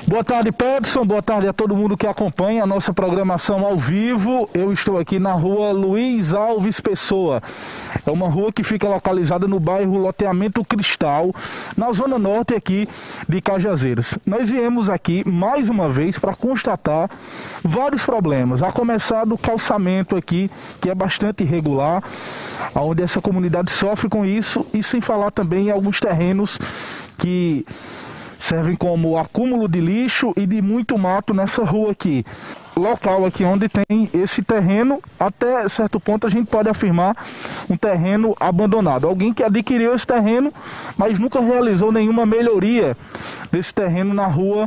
Boa tarde, Peterson. Boa tarde a todo mundo que acompanha a nossa programação ao vivo. Eu estou aqui na rua Luiz Alves Pessoa. É uma rua que fica localizada no bairro Loteamento Cristal, na zona norte aqui de Cajazeiras. Nós viemos aqui mais uma vez para constatar vários problemas. A começar do calçamento aqui, que é bastante irregular, onde essa comunidade sofre com isso, e sem falar também em alguns terrenos que servem como acúmulo de lixo e de muito mato nessa rua aqui. Local aqui onde tem esse terreno, até certo ponto a gente pode afirmar um terreno abandonado. Alguém que adquiriu esse terreno, mas nunca realizou nenhuma melhoria nesse terreno na rua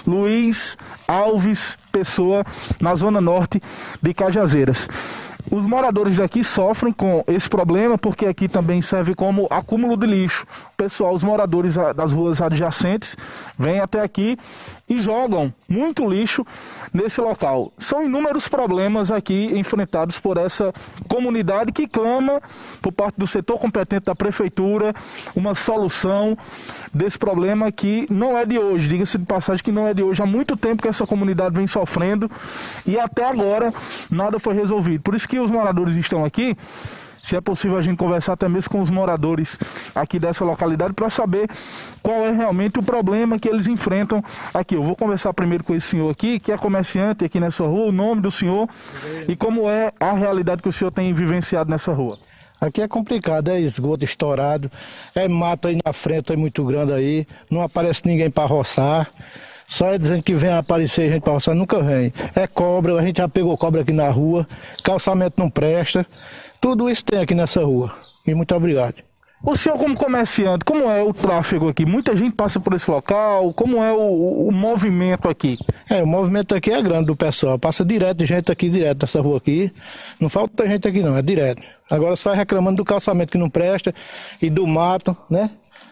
Luiz Alves Pessoa, na zona norte de Cajazeiras. Os moradores daqui sofrem com esse problema porque aqui também serve como acúmulo de lixo. O pessoal, os moradores das ruas adjacentes, vêm até aqui e jogam muito lixo nesse local. São inúmeros problemas aqui enfrentados por essa comunidade que clama, por parte do setor competente da prefeitura, uma solução desse problema que não é de hoje. Diga-se de passagem que não é de hoje. Há muito tempo que essa comunidade vem sofrendo e até agora nada foi resolvido. Por isso que os moradores estão aqui. Se é possível a gente conversar até mesmo com os moradores aqui dessa localidade para saber qual é realmente o problema que eles enfrentam aqui. Eu vou conversar primeiro com esse senhor aqui, que é comerciante aqui nessa rua, o nome do senhor e como é a realidade que o senhor tem vivenciado nessa rua. Aqui é complicado, é esgoto estourado, é mato aí na frente, é muito grande aí, não aparece ninguém para roçar. Só é dizendo que vem aparecer gente para roçar, nunca vem. É cobra, a gente já pegou cobra aqui na rua, calçamento não presta. Tudo isso tem aqui nessa rua. E muito obrigado. O senhor, como comerciante, como é o tráfego aqui? Muita gente passa por esse local? Como é o movimento aqui? O movimento aqui é grande do pessoal. Passa direto gente aqui, direto dessa rua aqui. Não falta gente aqui não, é direto. Agora só reclamando do calçamento que não presta e do mato, né?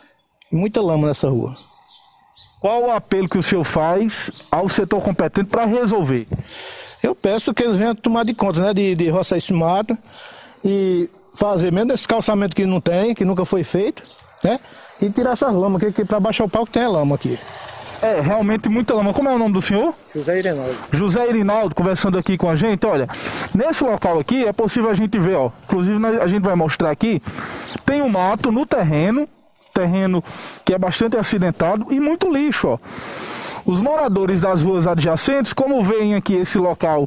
E muita lama nessa rua. Qual o apelo que o senhor faz ao setor competente para resolver? Eu peço que eles venham tomar de conta, né? De roçar esse mato e fazer mesmo esse calçamento que não tem, que nunca foi feito, né? E tirar essa lama, que para baixar o pau que tem lama aqui. É, realmente muita lama. Como é o nome do senhor? José Irinaldo. José Irinaldo, conversando aqui com a gente. Olha, nesse local aqui é possível a gente ver, ó. Inclusive a gente vai mostrar aqui. Tem um mato no terreno que é bastante acidentado e muito lixo, ó. Os moradores das ruas adjacentes, como veem aqui esse local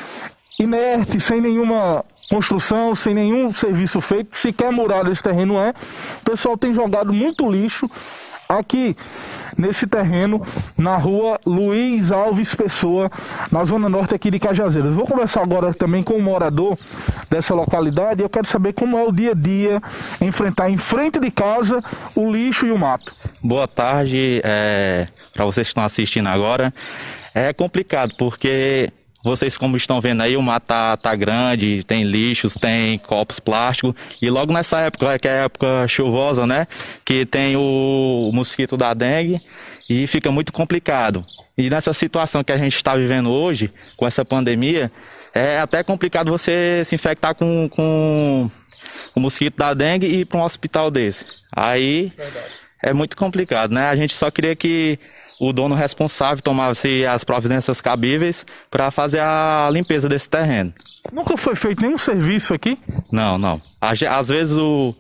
inerte, sem nenhuma construção, sem nenhum serviço feito, sequer murado esse terreno é, o pessoal tem jogado muito lixo aqui nesse terreno, na rua Luiz Alves Pessoa, na zona norte aqui de Cajazeiras. Vou conversar agora também com um morador dessa localidade e eu quero saber como é o dia a dia enfrentar em frente de casa o lixo e o mato. Boa tarde, para vocês que estão assistindo agora. É complicado porque vocês, como estão vendo aí, o mato tá grande, tem lixos, tem copos plásticos. E logo nessa época, que é a época chuvosa, né? Que tem o mosquito da dengue e fica muito complicado. E nessa situação que a gente está vivendo hoje, com essa pandemia, é até complicado você se infectar com o mosquito da dengue e ir para um hospital desse. Aí é muito complicado, né? A gente só queria que o dono responsável tomasse as providências cabíveis para fazer a limpeza desse terreno. Nunca foi feito nenhum serviço aqui? Não. Às vezes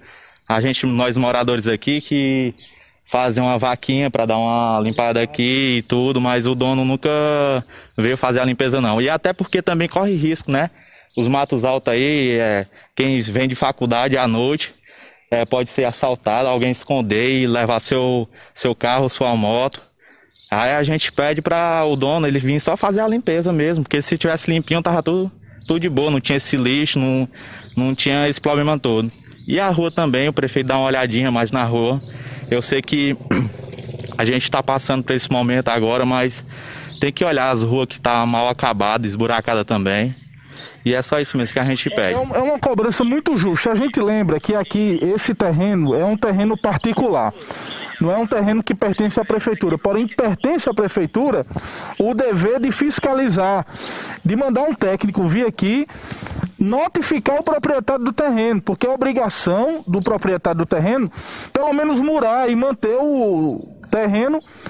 nós moradores aqui que fazem uma vaquinha para dar uma limpada aqui e tudo, mas o dono nunca veio fazer a limpeza não. E até porque também corre risco, né? Os matos altos aí, quem vem de faculdade à noite, pode ser assaltado, alguém esconder e levar seu carro, sua moto. Aí a gente pede para o dono ele vir só fazer a limpeza mesmo, porque se tivesse limpinho tava tudo de boa, não tinha esse lixo, não tinha esse problema todo. E a rua também, o prefeito dá uma olhadinha mais na rua. Eu sei que a gente está passando por esse momento agora, mas tem que olhar as ruas que estão mal acabadas, esburacadas também. E é só isso mesmo que a gente pede. É uma cobrança muito justa. A gente lembra que aqui esse terreno é um terreno particular. Não é um terreno que pertence à prefeitura. Porém, pertence à prefeitura o dever de fiscalizar, de mandar um técnico vir aqui notificar o proprietário do terreno, porque é obrigação do proprietário do terreno, pelo menos murar e manter o terreno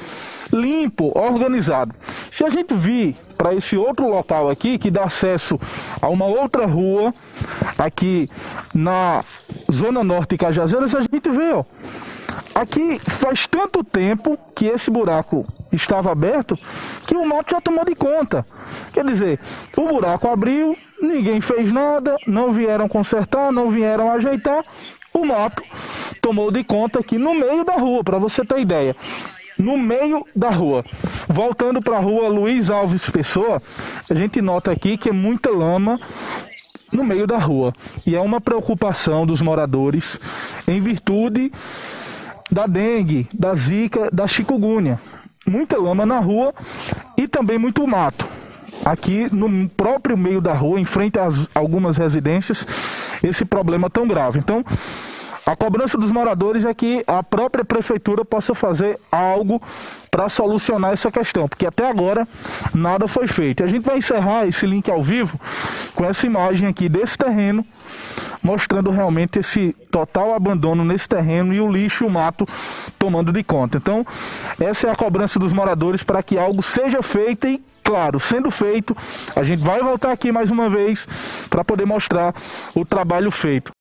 limpo, organizado. Se a gente vir para esse outro local aqui, que dá acesso a uma outra rua, aqui na Zona Norte de Cajazeiras, a gente vê, ó, aqui faz tanto tempo que esse buraco estava aberto que o mato já tomou de conta. Quer dizer, o buraco abriu, ninguém fez nada, não vieram consertar, não vieram ajeitar, o mato tomou de conta aqui no meio da rua, para você ter ideia. No meio da rua. Voltando para a rua Luiz Alves Pessoa, a gente nota aqui que é muita lama no meio da rua. E é uma preocupação dos moradores em virtude da dengue, da zika, da chikungunya. Muita lama na rua e também muito mato. Aqui no próprio meio da rua, em frente a algumas residências, esse problema tão grave. Então, a cobrança dos moradores é que a própria prefeitura possa fazer algo para solucionar essa questão, porque até agora nada foi feito. A gente vai encerrar esse link ao vivo com essa imagem aqui desse terreno, mostrando realmente esse total abandono nesse terreno e o lixo e o mato tomando de conta. Então, essa é a cobrança dos moradores para que algo seja feito e, claro, sendo feito, a gente vai voltar aqui mais uma vez para poder mostrar o trabalho feito.